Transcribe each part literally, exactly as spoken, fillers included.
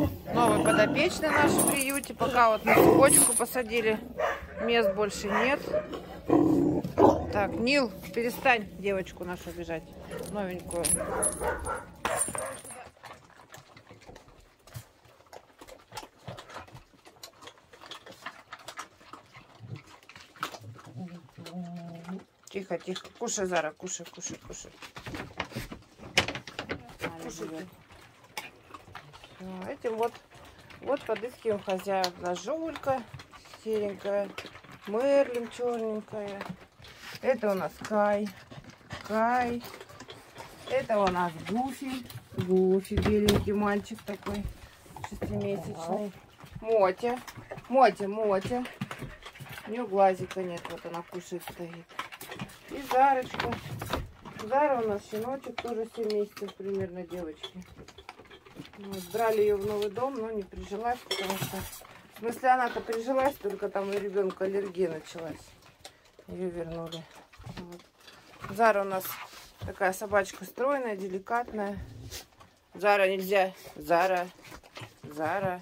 Новый подопечный наш в приюте. Пока вот на цепочку посадили. Мест больше нет. Так, Нил, перестань девочку нашу обижать. Новенькую. Тихо, тихо. Кушай, Зара, кушай, кушай, кушай. Кушай ты. Этим вот, вот подыскиваем хозяев. Жулька серенькая, Мерлин черненькая. Это у нас Кай, Кай. Это у нас Гуфи, Гуфи, беленький мальчик такой, шестимесячный. Мотя, Мотя, Мотя. У нее глазика нет, вот она кушает стоит. И Зарочка. Зара у нас щеночек, тоже семь месяцев примерно, девочки. Вот, брали ее в новый дом, но не прижилась, потому что... В смысле, она-то прижилась, только там у ребенка аллергия началась. Ее вернули. Вот. Зара у нас такая собачка стройная, деликатная. Зара нельзя. Зара. Зара.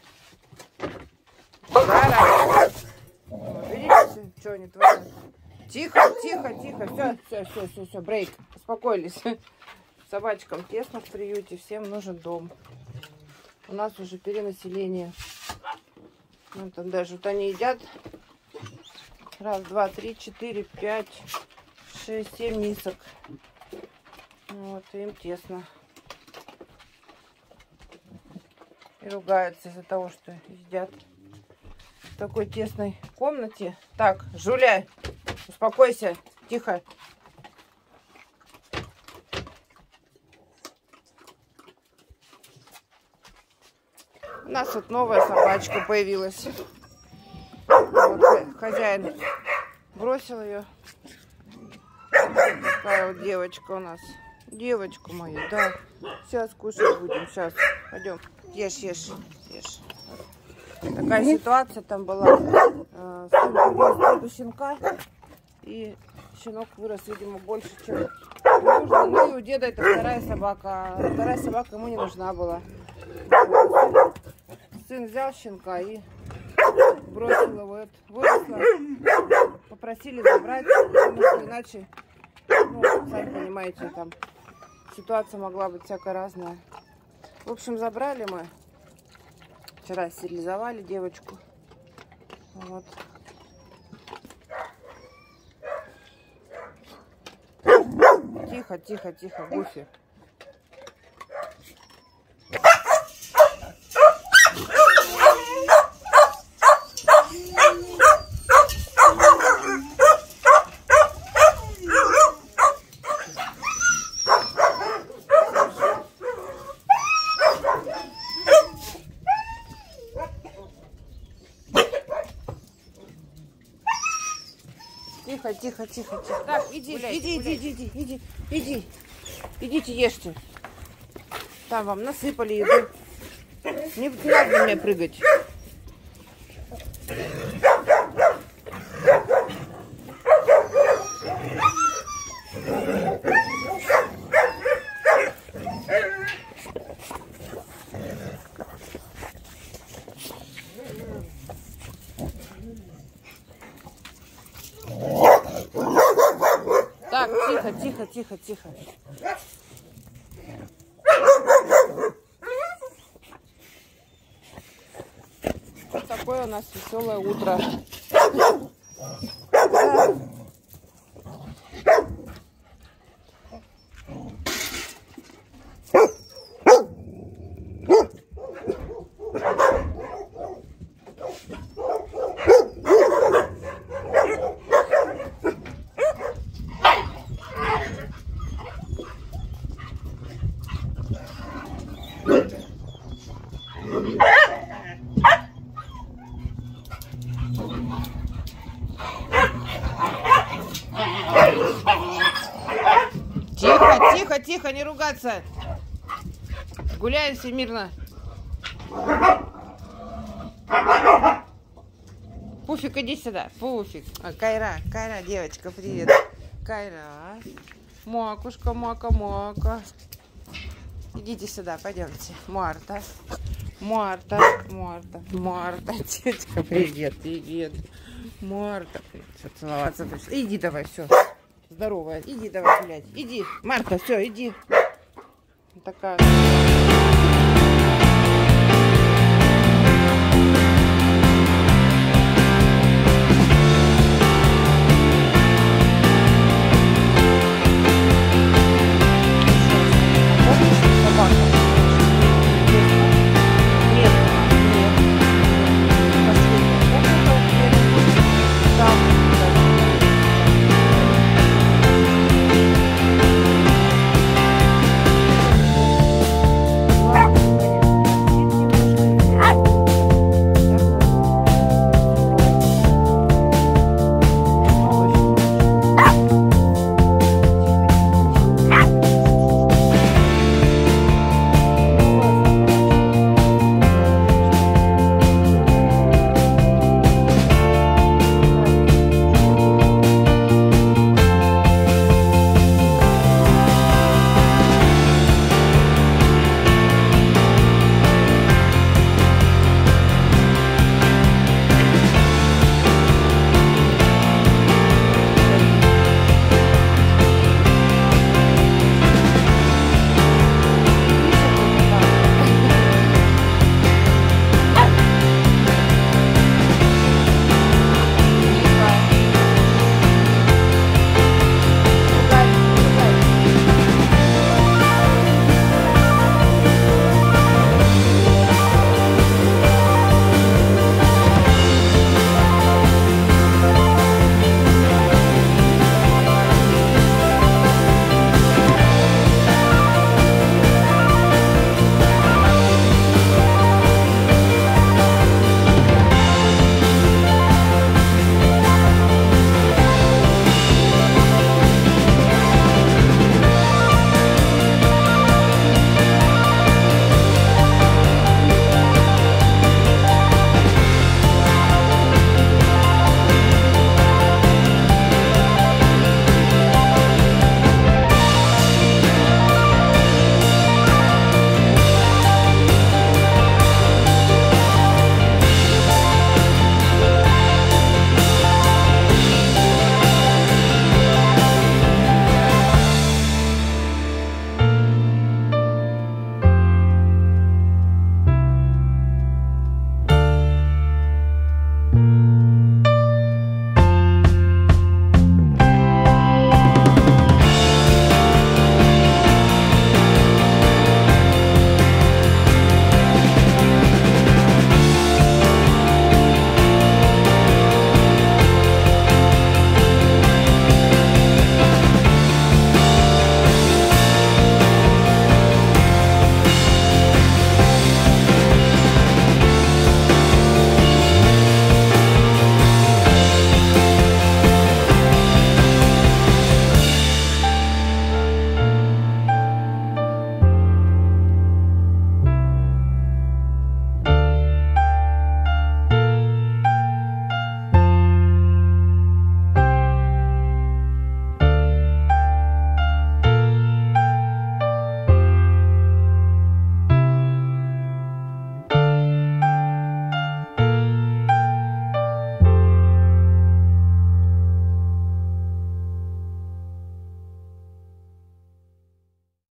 Зара. Вот, видите, что они творят? Тихо, тихо, тихо. Все, все, все, все, все. Брейк. Успокоились. Собачкам тесно в приюте. Всем нужен дом. У нас уже перенаселение. Ну, там даже вот они едят. Раз, два, три, четыре, пять, шесть, семь мисок. Вот, им тесно. И ругаются из-за того, что едят в такой тесной комнате. Так, Жуля, успокойся, тихо. У нас вот новая собачка появилась. Вот, хозяин бросил ее. Такая вот девочка у нас. Девочка моя, да. Сейчас кушать будем, сейчас. Пойдем. Ешь, ешь, ешь. Такая ситуация там была. Сын привез у щенка. И щенок вырос, видимо, больше, чем нужно. Ну и у деда это вторая собака. А вторая собака ему не нужна была. Сын взял щенка и бросил его. Это выросла. Попросили забрать, потому что иначе, ну, сами понимаете, там ситуация могла быть всякая разная. В общем, забрали мы. Вчера стерилизовали девочку. Вот. Тихо, тихо, тихо, Гуфи. Тихо, тихо, тихо, тихо. Так, иди, гуляйте, иди, гуляйте. иди, иди, иди, иди. Идите, ешьте. Там вам насыпали еду. Не, не надо на меня прыгать. Так, тихо, тихо, тихо, тихо. Вот такое у нас веселое утро. Да. Тихо, тихо, тихо, не ругаться. Гуляем все мирно. Пуфик, иди сюда. Пуфик. А, Кайра, Кайра, девочка, привет. Кайра. Макушка, Мака, Мака. Идите сюда, пойдемте. Марта. Марта, Марта, Марта, тетя, привет, привет. Марта, все, целоваться пришла. Иди давай, все, здоровая, иди давай гулять, иди. Марта, все, иди. Такая.